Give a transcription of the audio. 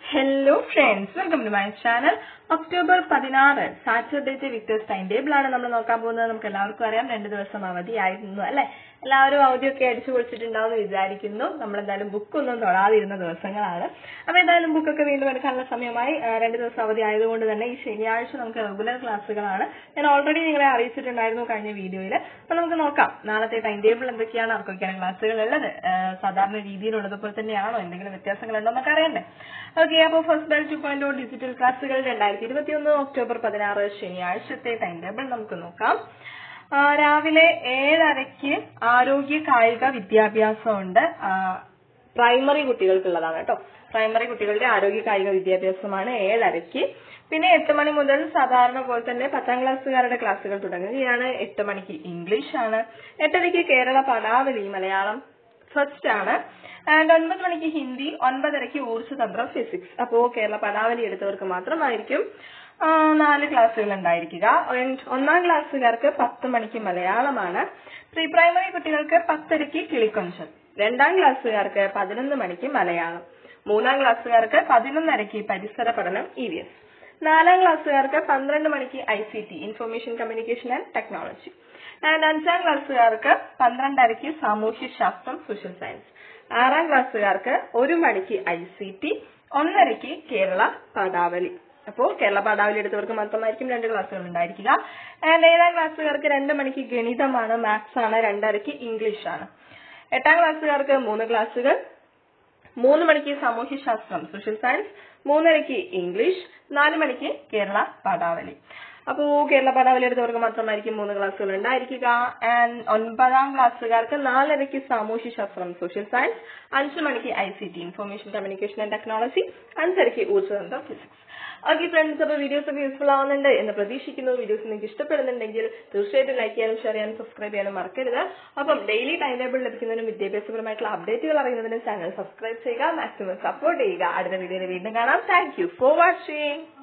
Hello friends, welcome to my channel. October 16 സാറ്റർഡേത്തെ Victers time table ആണ് നമ്മൾ നോക്കാൻ പോകുന്നത്. നമുക്ക് എല്ലാവർക്കും അറിയാം 2 ദിവസം അവധിയായിരുന്നു അല്ലേ. എല്ലാവരും അവധിയൊക്കെ അടിച്ചു പൊളിച്ചിട്ടുണ്ടാവും എന്ന് വിചാരിക്കുന്നു. നമ്മൾ എന്തായാലും ബുക്കൊന്നും തൊടാതിരുന്ന ദിവസങ്ങളാണ്. അപ്പോൾ എന്തായാലും ബുക്കൊക്കെ വീണ്ടും എടുക്കാനുള്ള സമയമായി. 2 ദിവസം അവധി ആയതുകൊണ്ട് തന്നെ ഈ ശനിയാഴ്ച നമുക്ക് റെഗുലർ ക്ലാസ്സുകളാണ്. ഞാൻ ഓൾറെഡി നിങ്ങളെ അറിയിച്ചിട്ടുണ്ടായിരുന്നു കഴിഞ്ഞ വീഡിയോയിൽ. അപ്പോൾ നമുക്ക് നോക്കാം നാളത്തെ ടൈം ടേബിൾ എന്തൊക്കെയാണ്, ആർക്കൊക്കെയാണ് ക്ലാസ്സുകൾ ഉള്ളത്, സാധാരണ രീതിയിലുള്ളതുപോലെ തന്നെയാണോ, എന്തെങ്കിലും വ്യത്യാസങ്ങളുണ്ടോ എന്നൊക്കെ അറിയണ്ടേ. ഓക്കെ, അപ്പോൾ ഫസ്റ്റ് ബെൽ 2.0 ഡിജിറ്റൽ ക്ലാസ്സുകൾ 2021 ഒക്ടോബർ 16 ശനിയാഴ്ചത്തെ ടൈം ടേബിൾ നമുക്ക് നോക്കാം. രാവിലെ 7:30 ആരോഗ്യ കായിക വിദ്യാഭ്യാസം ഉണ്ട്. പ്രൈമറി കുട്ടികൾക്കുള്ളതാണ് കേട്ടോ. പ്രൈമറി കുട്ടികളുടെ ആരോഗ്യ കായിക വിദ്യാഭ്യാസമാണ് 7:30. പിന്നെ 8 മണി മുതൽ സാധാരണ പോലെ തന്നെ 10ാം ക്ലാസ്സുകാരുടെ ക്ലാസ്സുകൾ തുടങ്ങുകയാണ്. 8 മണിക്ക് ഇംഗ്ലീഷ് ആണ്. 8:30 കേരള പദാവലി മലയാളം ഫസ്റ്റ് ആണ്. ആൻഡ് 9 മണിക്ക് ഹിന്ദി, 9:30 ഊർജ്ജതന്ത്രം ഫിസിക്സ്. അപ്പോ കേരള പദാവലി എടുത്തവർക്ക് മാത്രമായിരിക്കും 4 ക്ലാസ്സുകൾ ഉണ്ടായിരിക്കുക. 1ാം ക്ലാസ്സുകാർക്ക് 10 മണിക്ക് മലയാളമാണ്. പ്രീ പ്രൈമറി കുട്ടികൾക്ക് 10:30 കിളിക്കൊഞ്ചൽ. 2ാം ക്ലാസ്സുകാർക്ക് 11 മണിക്ക് മലയാളം. 3ാം ക്ലാസ്സുകാർക്ക് 11:30 പരിസര പഠനം EVS. 4ാം ക്ലാസ്സുകാർക്ക് 12 മണിക്ക് ICT information communication and technology. And 5ാം ക്ലാസ്സുകാർക്ക് 12:30 സാമൂഹ്യ ശാസ്ത്രം സോഷ്യൽ സയൻസ്. 6ാം ക്ലാസ്സുകാർക്ക് 1 മണിക്ക് ICT, 1:30 കേരള പദാവലി. അപ്പോൾ കേരള പദാവലി എടുത്തവർക്ക് മാത്രമായിരിക്കും 2 ക്ലാസ്സുകൾ ഉണ്ടായിരിക്കുക. ആൻഡ് 7ാം ക്ലാസ്സുകാർക്ക് 2 മണിക്ക് ഗണിതമാണ്, മാത്സ് ആണ്. 2:30 ഇംഗ്ലീഷ് ആണ്. 8ാം ക്ലാസ്സുകാർക്ക് 3 ക്ലാസ്സുകൾ. 3 മണിക്ക് സാമൂഹ്യ ശാസ്ത്രം സോഷ്യൽ സയൻസ്, 3:30 ഇംഗ്ലീഷ്, 4 മണിക്ക് കേരള പദാവലി. അപ്പോ കേരള പദാവലി എടുത്തവർക്ക് മാത്രമായിരിക്കും 3 ക്ലാസ്സുകൾ ഉണ്ടായിരിക്കുക. ആൻഡ് 9ാം ക്ലാസ്സുകാർക്ക് 4:30 സാമൂഹ്യ ശാസ്ത്രം സോഷ്യൽ സയൻസ്, 5 മണിക്ക് ICT information communication and technology, 5:30 ഊർജ്ജതന്ത്രം ഫിസിക്സ്. ഓക്കെ ഫ്രണ്ട്സ്, അപ്പോൾ വീഡിയോസ് ഒക്കെ യൂസ്ഫുൾ ആവുന്നുണ്ട് എന്ന് പ്രതീക്ഷിക്കുന്നു. വീഡിയോസ് നിങ്ങൾക്ക് ഇഷ്ടപ്പെടുന്നുണ്ടെങ്കിൽ തീർച്ചയായിട്ടും ലൈക്ക് ചെയ്യാനും ഷെയർ ചെയ്യാനും സബ്സ്ക്രൈബ് ചെയ്യാനും മറക്കരുത്. അപ്പം ഡെയിലി ടൈം ടേബിൾ ലഭിക്കുന്നതിനും വിദ്യാഭ്യാസപരമായിട്ടുള്ള അപ്ഡേറ്റുകൾ അറിയുന്നതിനും ചാനൽ സബ്സ്ക്രൈബ് ചെയ്യുക, മാക്സിമം സപ്പോർട്ട് ചെയ്യുക. അടുത്ത വീഡിയോയിൽ വീണ്ടും കാണാം. Thank you for watching.